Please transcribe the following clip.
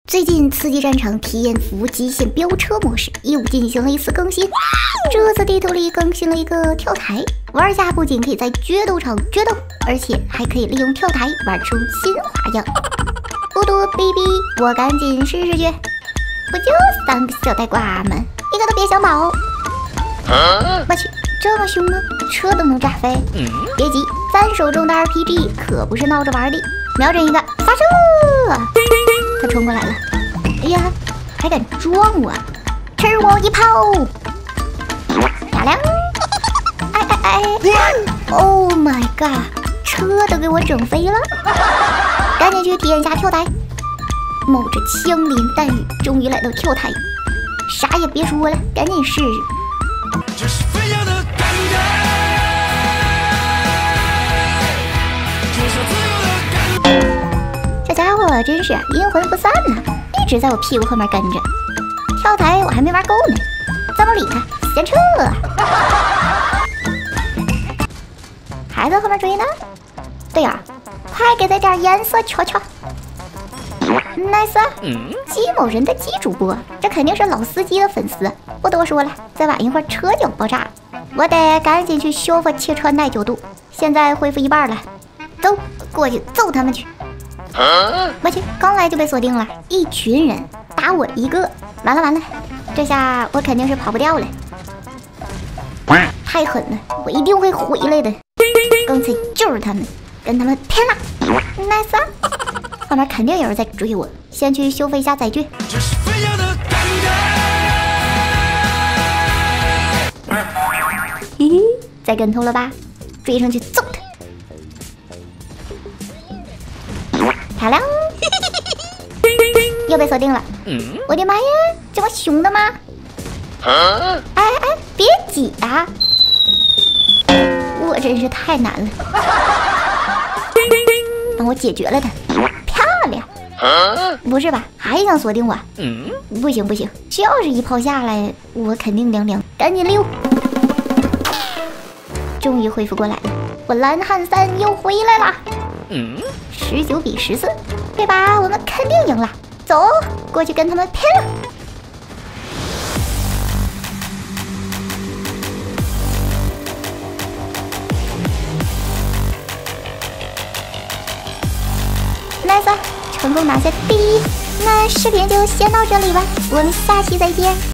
最近刺激战场体验服极限飙车模式又进行了一次更新，这次地图里更新了一个跳台，玩家不仅可以在决斗场决斗，而且还可以利用跳台玩出新花样。不多逼逼，我赶紧试试去。不就3个小呆瓜们，一个都别想跑。我去，这么凶吗？车都能炸飞？别急，咱手中的 RPG 可不是闹着玩的。瞄准一个，发射！他冲过来了，哎呀，还敢撞我！吃我一炮！漂亮！哎 ！Oh my god！ 车都给我整飞了！赶紧去体验一下跳台。冒着枪林弹雨，终于来到跳台，啥也别说了，赶紧试试。这是飞扬的感觉，这家伙真是阴魂不散呐，一直在我屁股后面跟着。跳台我还没玩够呢，咱不理他，先撤。还在后面追呢，队友，快给他点颜色瞧瞧。nice， 姬某人的姬主播，这肯定是老司机的粉丝。不多说了，再晚一会儿车就爆炸了，我得赶紧去修复汽车耐久度。现在恢复一半了，走，过去揍他们去。我去，刚来就被锁定了，一群人打我一个，完了，这下我肯定是跑不掉了。太狠了，我一定会回来的。刚才就是他们，跟他们拼了 ！nice， 后面肯定有人在追我，先去修复一下载具。嘿嘿，栽跟头了吧？追上去揍他！漂亮！又被锁定了。我的妈呀，这么凶的吗？哎，别挤啊！我真是太难了。帮我解决了他，漂亮！不是吧？还想锁定我？不行，就是一炮下来，我肯定凉，赶紧溜！终于恢复过来了，我蓝汉3又回来了。19比14，对吧？我们肯定赢了。走，过去跟他们拼了！nice， 成功拿下第1。那视频就先到这里吧，我们下期再见。